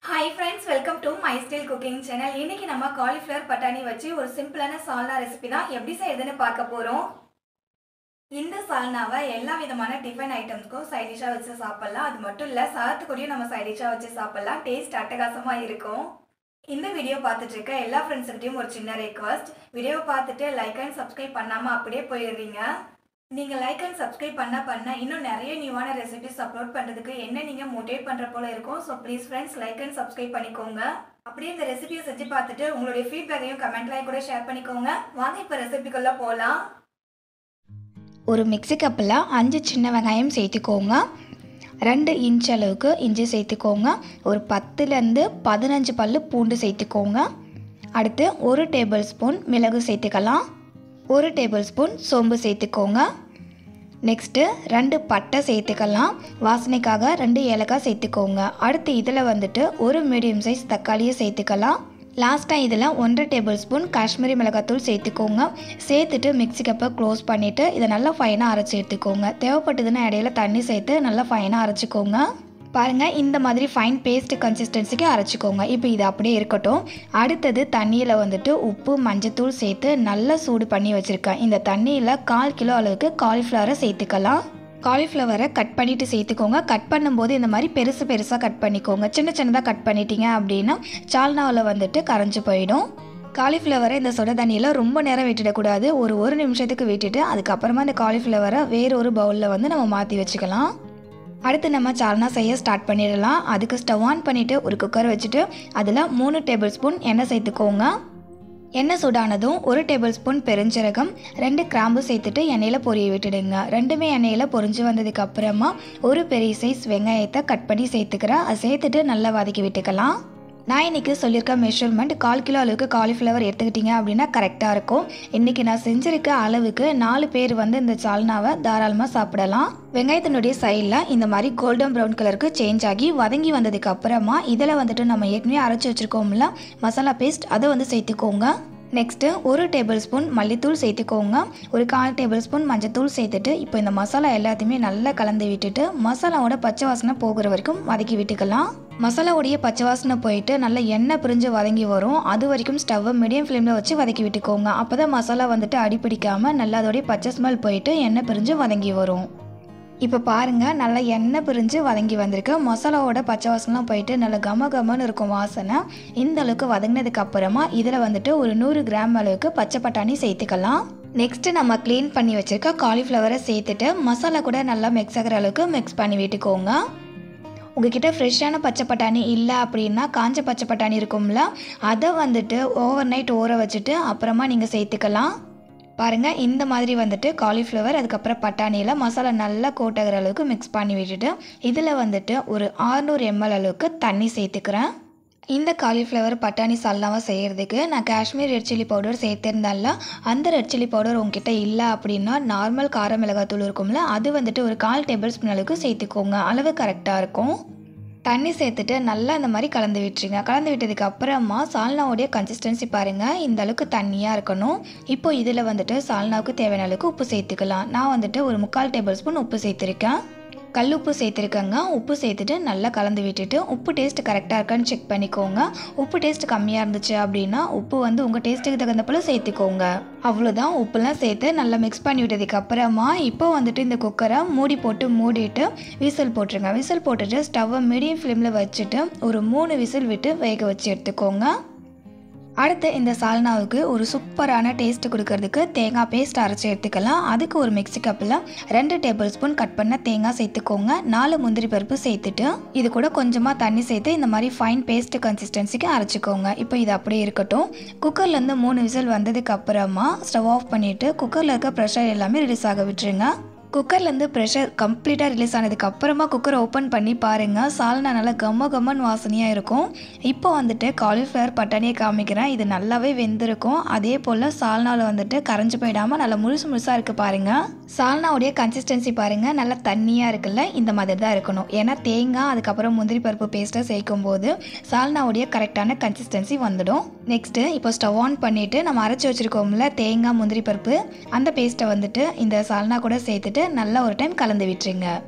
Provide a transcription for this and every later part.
Hi friends, welcome to my style cooking channel. இன்னைக்கு நம்ம cauliflower பட்டாணி வச்சு ஒரு சிம்பிளான சால்னா ரெசிபி தான் எப்படி செய்யறதுன்னு பார்க்க போறோம். இந்த சால்னாவை எல்லா விதமான டிஃபன் ஐட்டம்ஸ்க்கும் சைட் டிஷ்ஷா வச்சு சாப்பிடலாம். அது மட்டும் இல்ல சாதத்துக்குடியும் நம்ம சைட் டிஷ்ஷா வச்சு சாப்பிடலாம். டேஸ்ட் அட்டகாசமா இருக்கும். இந்த வீடியோ பார்த்துட்டு இருக்க எல்லா ஃப்ரெண்ட்ஸ்கிட்டயும் ஒரு சின்ன ரெக்வெஸ்ட். வீடியோ பார்த்துட்டு லைக் அண்ட் சப்ஸ்கிரைப் பண்ணாம அப்படியே போயிடுறீங்க. நீங்க லைக் அண்ட் சப்ஸ்கிரைப் பண்ண இன்னும் நிறைய நியூவான ரெசிபிஸ் அப்லோட் பண்றதுக்கு என்ன நீங்க மோட்டிவேட் பண்ற போல இருக்கும். So please friends like and subscribe பண்ணிக்கோங்க. அப்படியே இந்த ரெசிபியை செஞ்சு பார்த்துட்டு உங்களுடைய ஃபீட்பேக்கையும் கமெண்ட்லையும் கூட ஷேர் பண்ணிக்கோங்க. வாங்க இப்போ ரெசிபிக்குள்ள போகலாம். ஒரு மிக்ஸி கப்பில் 5 சின்ன வெங்காயம் சேர்த்துக்கோங்க. 2 இன்ச் அளவுக்கு இஞ்சி சேர்த்துக்கோங்க. ஒரு 10லேருந்து 15 பல்லு பூண்டு சேர்த்துக்கோங்க. அடுத்து 1 டேபிள் ஸ்பூன் மிளகு சேர்த்துக்கலாம். 1 டேபிள் ஸ்பூன் சோம்பு சேர்த்துக்கோங்க. நெக்ஸ்ட்டு 2 பட்டை சேர்த்துக்கலாம். வாசனைக்காக 2 ஏலக்காய் சேர்த்துக்கோங்க. அடுத்து இதில் வந்துட்டு ஒரு மீடியம் சைஸ் தக்காளியை சேர்த்துக்கலாம். லாஸ்ட்டாக இதில் 1 டேபிள் ஸ்பூன் காஷ்மீரி மிளகாத்தூள் சேர்த்துக்கோங்க. சேர்த்துட்டு மிக்ஸி கப்பை க்ளோஸ் பண்ணிவிட்டு இதை நல்லா ஃபைனாக அரைச்சி எடுத்துக்கோங்க. தேவைப்பட்டதுன்னா இடையில தண்ணி சேர்த்து நல்லா ஃபைனாக அரைச்சிக்கோங்க. பாருங்கள், இந்த மாதிரி ஃபைன் பேஸ்ட் கன்சிஸ்டன்சிக்கு அரைச்சிக்கோங்க. இப்போ இது அப்படியே இருக்கட்டும். அடுத்தது தண்ணியில் வந்துட்டு உப்பு மஞ்சத்தூள் சேர்த்து நல்லா சூடு பண்ணி வச்சுருக்கேன். இந்த தண்ணியில் 1/4 கிலோ அளவுக்கு காலிஃப்ளவரை சேர்த்துக்கலாம். காலிஃப்ளவரை கட் பண்ணிவிட்டு சேர்த்துக்கோங்க. கட் பண்ணும்போது இந்த மாதிரி பெருசாக கட் பண்ணிக்கோங்க. சின்னதாக கட் பண்ணிட்டீங்க அப்படின்னா சால்னாவில் வந்துட்டு கரைஞ்சி போயிடும். காலிஃப்ளவரை இந்த சொட தண்ணியில் ரொம்ப நேரம் விட்டுடக்கூடாது. ஒரு நிமிஷத்துக்கு விட்டுட்டு அதுக்கப்புறமா இந்த காலிஃப்ளவரை வேறொரு பவுலில் வந்து நம்ம மாற்றி வச்சுக்கலாம். அடுத்து நம்ம சால்னா செய்ய ஸ்டார்ட் பண்ணிடலாம். அதுக்கு ஸ்டவ் ஆன் பண்ணிவிட்டு ஒரு குக்கர் வச்சுட்டு அதில் 3 டேபிள் ஸ்பூன் எண்ணெய் சேர்த்துக்கோங்க. எண்ணெய் சூடானதும் 1 டேபிள் ஸ்பூன் பெருஞ்சீரகம் 2 கிராம்பு சேர்த்துட்டு எண்ணெயில் பொரிய விட்டுடுங்க. ரெண்டுமே எண்ணெயில் பொரிஞ்சு வந்ததுக்கு அப்புறமா ஒரு பெரிய சைஸ் வெங்காயத்தை கட் பண்ணி சேர்த்துக்கிறேன். அதை சேர்த்துட்டு நல்லா வதக்கி விட்டுக்கலாம். நான் இன்றைக்கி சொல்லியிருக்க மெஷர்மெண்ட் 1/4 கிலோ அளவுக்கு காலிஃப்ளவர் எடுத்துக்கிட்டிங்க அப்படின்னா கரெக்டாக இருக்கும். இன்றைக்கி நான் செஞ்சுருக்க அளவுக்கு 4 பேர் வந்து இந்த சால்னாவை தாராளமாக சாப்பிடலாம். வெங்காயத்தினுடைய சைடில் இந்த மாதிரி கோல்டன் ப்ரௌன் கலருக்கு சேஞ்ச் ஆகி வதங்கி வந்ததுக்கு அப்புறமா இதில் வந்துட்டு நம்ம ஏற்கனவே அரைச்சி வச்சுருக்கோம்ல மசாலா பேஸ்ட், அதை வந்து சேர்த்துக்கோங்க. நெக்ஸ்ட்டு 1 டேபிள் ஸ்பூன் மல்லித்தூள் சேர்த்துக்கோங்க. ஒரு 1/4 டேபிள் ஸ்பூன் மஞ்சத்தூள் சேர்த்துட்டு இப்போ இந்த மசாலா எல்லாத்தையுமே நல்லா கலந்து விட்டுட்டு மசாலாவோட பச்சை வாசனை போகிற வரைக்கும் வதக்கி விட்டுக்கலாம். மசாலாவுடைய பச்சை வாசனை போயிட்டு நல்லா எண்ணெய் பிரிஞ்சு வதங்கி வரும். அது வரைக்கும் ஸ்டவ்வை மீடியம் ஃப்ளேமில் வச்சு வதக்கி விட்டுக்கோங்க. அப்போ தான் மசாலா வந்துட்டு அடிப்பிடிக்காமல் நல்லா அதோடைய பச்சை ஸ்மெல் போயிட்டு எண்ணெய் பிரிஞ்சு வதங்கி வரும். இப்போ பாருங்கள், நல்லா எண்ணெய் பிரிஞ்சு வதங்கி வந்திருக்கு. மசாலாவோட பச்சை வாசனைலாம் போயிட்டு நல்லா கமன்னு இருக்கும் வாசனை. இந்த அளவுக்கு வதங்கினதுக்கு அப்புறமா இதில் வந்துட்டு ஒரு 100 கிராம் அளவுக்கு பச்சை பட்டாணி சேர்த்துக்கலாம். நெக்ஸ்ட்டு நம்ம க்ளீன் பண்ணி வச்சுருக்க காலிஃப்ளவரை சேர்த்துட்டு மசாலா கூட நல்லா மிக்ஸ் ஆகிற அளவுக்கு மிக்ஸ் பண்ணி விட்டுக்கோங்க. உங்ககிட்ட ஃப்ரெஷ்ஷான பச்சை பட்டாணி இல்லை அப்படின்னா காஞ்ச பச்சை பட்டாணி இருக்கும்ல, அதை வந்துட்டு ஓவர் நைட் ஊற வச்சுட்டு அப்புறமா நீங்கள் சேர்த்துக்கலாம். பாருங்கள், இந்த மாதிரி வந்துட்டு காலிஃப்ளவர் அதுக்கப்புறம் பட்டாணியில் மசாலா நல்லா கோட் ஆகிற அளவுக்கு மிக்ஸ் பண்ணி விட்டுட்டு இதில் வந்துட்டு ஒரு 600 ml அளவுக்கு தண்ணி சேர்த்துக்கிறேன். இந்த காலிஃப்ளவர் பட்டாணி சால்னாவை செய்கிறதுக்கு நான் காஷ்மீர் ரெட் சில்லி பவுடர் சேர்த்துருந்தால, அந்த ரெட் சில்லி பவுடர் உங்ககிட்ட இல்லை அப்படின்னா நார்மல் கார மிளகாத்தூள் இருக்கும்ல, அது வந்துட்டு ஒரு 1/4 டேபிள் ஸ்பூன் அளவுக்கு சேர்த்துக்கோங்க. அளவு கரெக்டாக இருக்கும். தண்ணி சேர்த்துட்டு நல்லா இந்த மாதிரி கலந்து விட்டுருங்க. கலந்து விட்டதுக்கு அப்புறமா சால்னாவுடைய கன்சிஸ்டன்சி பாருங்கள், இந்த அளவுக்கு தண்ணியாக இருக்கணும். இப்போ இதில் வந்துட்டு சால்னாவுக்கு தேவையான அளவுக்கு உப்பு சேர்த்துக்கலாம். நான் வந்துட்டு ஒரு 3/4 டேபிள் ஸ்பூன் உப்பு சேர்த்துருக்கேன். கல் உப்பு சேர்த்துருக்கேங்க. உப்பு சேர்த்துட்டு நல்லா கலந்து விட்டுட்டு உப்பு டேஸ்ட் கரெக்டாக இருக்கான்னு செக் பண்ணிக்கோங்க. உப்பு டேஸ்ட் கம்மியாக இருந்துச்சு அப்படின்னா உப்பு வந்து உங்கள் டேஸ்ட்டுக்கு தகுந்த போல் சேர்த்துக்கோங்க. அவ்வளோதான், உப்புலாம் சேர்த்து நல்லா மிக்ஸ் பண்ணி விட்டதுக்கு அப்புறமா இப்போ வந்துட்டு இந்த குக்கரை மூடிட்டு விசில் போட்டுருங்க. விசில் போட்டுட்டு ஸ்டவ்வை மீடியம் ஃப்ளேமில் வச்சுட்டு ஒரு 3 விசில் விட்டு வேக வச்சு எடுத்துக்கோங்க. அடுத்து இந்த சால்னாவுக்கு ஒரு சூப்பரான டேஸ்ட் கொடுக்கறதுக்கு தேங்காய் பேஸ்ட் அரைச்சி எடுத்துக்கலாம். அதுக்கு ஒரு மிக்ஸி கப்பில் 2 டேபிள் ஸ்பூன் கட் பண்ண தேங்காய் சேர்த்துக்கோங்க. 4 முந்திரி பருப்பு சேர்த்துட்டு இது கூட கொஞ்சமாக தண்ணி சேர்த்து இந்த மாதிரி ஃபைன் பேஸ்ட் கன்சிஸ்டன்சிக்கு அரைச்சிக்கோங்க. இப்போ இது அப்படியே இருக்கட்டும். குக்கர்லேருந்து 3 விசில் வந்ததுக்கு அப்புறமா ஸ்டவ் ஆஃப் பண்ணிவிட்டு குக்கரில் இருக்க ப்ரெஷர் எல்லாமே ரிலீஸ் ஆக விட்டுருங்க. குக்கர்லேருந்து ப்ரெஷர் கம்ப்ளீட்டாக ரிலீஸ் ஆனதுக்கு அப்புறமா குக்கரை ஓப்பன் பண்ணி பாருங்கள், சால்னா நல்லா கம்மன் வாசனையாக இருக்கும். இப்போ வந்துட்டு காலிஃப்ளவர் பட்டாணியை காமிக்கிறேன். இது நல்லாவே வெந்திருக்கும். அதே போல் சால்னாவில் வந்துட்டு கரைஞ்சி போயிடாமல் நல்லா முழுசாக இருக்குது பாருங்கள். சால்னாவுடைய கன்சிஸ்டன்சி பாருங்கள், நல்லா தண்ணியாக இருக்குல்ல, இந்த மாதிரி தான் இருக்கணும். ஏன்னா தேங்காய் அதுக்கப்புறம் முந்திரி பருப்பு பேஸ்ட்டை சேர்க்கும் போது சால்னாவுடைய கரெக்டான கன்சிஸ்டன்சி வந்துடும். நெக்ஸ்ட்டு இப்போ ஸ்டவ் ஆன் பண்ணிவிட்டு நம்ம அரைச்சி வச்சுருக்கோம்ல தேங்காய் முந்திரி பருப்பு, அந்த பேஸ்ட்டை வந்துட்டு இந்த சால்னா கூட சேர்த்துட்டு நல்லா ஒரு டைம் கலந்து விட்டுருங்க.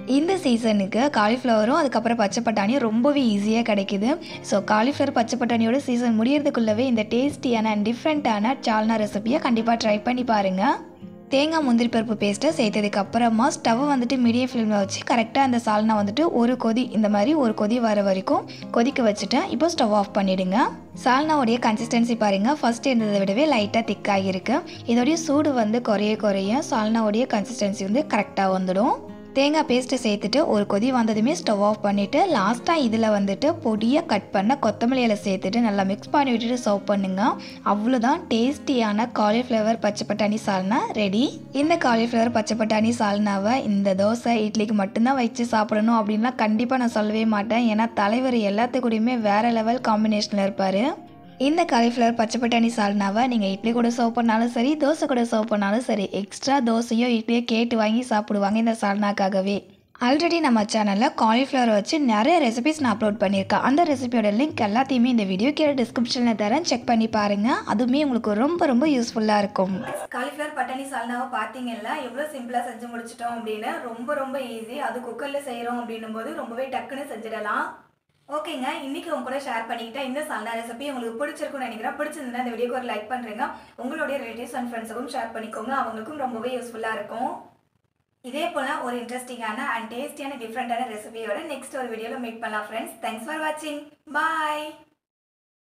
இந்த சீசனுக்கு காலிஃப்ளவரும் அதுக்கப்புறம் பச்சை பட்டாணியும் ரொம்பவே ஈஸியாக கிடைக்குது. ஸோ காலிஃப்ளவர் பச்சை பட்டாணியோட சீசன் முடியறதுக்குள்ளவே இந்த டேஸ்டியான அண்ட் டிஃப்ரெண்ட்டான சால்னா ரெசிபியை கண்டிப்பாக ட்ரை பண்ணி பாருங்கள். தேங்காய் முந்திரி பருப்பு பேஸ்ட்டை சேர்த்ததுக்கு அப்புறமா ஸ்டவ்வை வந்துட்டு மீடியம் ஃப்ளேமில் வச்சு கரெக்டாக அந்த சால்னா வந்துட்டு ஒரு கொதி இந்த மாதிரி ஒரு கொதி வர வரைக்கும் கொதிக்க வச்சுட்டேன். இப்போ ஸ்டவ் ஆஃப் பண்ணிவிடுங்க. சால்னாவுடைய கன்சிஸ்டன்சி பாருங்கள், ஃபஸ்ட்டு இருந்ததை விடவே லைட்டாக திக்காகிருக்கு. இதோடைய சூடு வந்து குறைய சால்னாவுடைய கன்சிஸ்டன்சி வந்து கரெக்டாக வந்துடும். தேங்காய் பேஸ்ட்டு சேர்த்துட்டு ஒரு கொதி வந்ததுமே ஸ்டவ் ஆஃப் பண்ணிவிட்டு லாஸ்ட்டாக இதில் வந்துட்டு பொடியாக கட் பண்ண கொத்தமல்லி இலை சேர்த்துட்டு நல்லா மிக்ஸ் பண்ணி விட்டுட்டு சர்வ் பண்ணுங்க. அவ்வளோதான், டேஸ்டியான காலிஃப்ளவர் பச்சை பட்டாணி சால்னா ரெடி. இந்த காலிஃப்ளவர் பச்சை பட்டாணி சால்னாவை இந்த தோசை இட்லிக்கு மட்டும்தான் வச்சு சாப்பிடணும் அப்படின்லாம் கண்டிப்பாக நான் சொல்லவே மாட்டேன். ஏன்னா தலைவர் எல்லாத்துக்கூடையுமே வேறு லெவல் காம்பினேஷனில் இருப்பார். இந்த காலிஃப்ளவர் பச்சை பட்டாணி சால்னாவை நீங்கள் இட்லி கூட சர்வ் பண்ணாலும் சரி, தோசை கூட சர்வ் பண்ணாலும் சரி, எக்ஸ்ட்ரா தோசையோ இட்லியோ கேட்டு வாங்கி சாப்பிடுவாங்க இந்த சால்னாக்காகவே. ஆல்ரெடி நம்ம சேனலில் காலிஃப்ளவரை வச்சு நிறைய ரெசிபிஸ் நான் அப்லோட் பண்ணியிருக்கேன். அந்த ரெசிபியோட லிங்க் எல்லாத்தையுமே இந்த வீடியோ கீழே டிஸ்கிரிப்ஷனில் தரேன், செக் பண்ணி பாருங்கள். அதுவுமே உங்களுக்கு ரொம்ப யூஸ்ஃபுல்லாக இருக்கும். காலிஃப்ளவர் பட்டாணி சால்னாவை பார்த்தீங்கன்னா எவ்வளோ சிம்பிளாக செஞ்சு முடிச்சிட்டோம் அப்படின்னு. ரொம்ப ஈஸி. அது குக்கரில் செய்கிறோம் அப்படின்னும் போது ரொம்பவே டக்குன்னு செஞ்சிடலாம். ஓகேங்க, இன்னைக்கு உங்க கூட ஷேர் பண்ணிக்கிட்டேன் இந்த சால்னா ரெசிபி உங்களுக்கு பிடிச்சிருக்கும்னு நினைக்கிறேன். பிடிச்சிருந்தா இந்த வீடியோக்கு ஒரு லைக் பண்ணுறேங்க. உங்களுடைய ரிலேட்டிவ்ஸ் அண்ட் ஃப்ரெண்ட்ஸுக்கும் ஷேர் பண்ணிக்கோங்க, அவங்களுக்கும் ரொம்பவே யூஸ்ஃபுல்லாக இருக்கும். இதே போல் ஒரு இன்ட்ரெஸ்டிங்கான அண்ட் டேஸ்டியான டிஃப்ரெண்ட்டான ரெசிபியோட நெக்ஸ்ட் ஒரு வீடியோவில் மீட் பண்ணலாம் ஃப்ரெண்ட்ஸ். தேங்க்ஸ் ஃபார் வாட்சிங். பாய்.